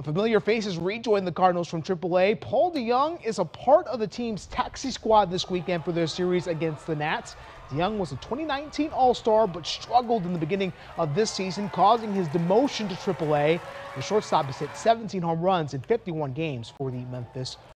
A familiar face has rejoined the Cardinals from AAA. Paul DeJong is a part of the team's taxi squad this weekend for their series against the Nats. DeJong was a 2019 All-Star but struggled in the beginning of this season, causing his demotion to AAA. The shortstop has hit 17 home runs in 51 games for the Memphis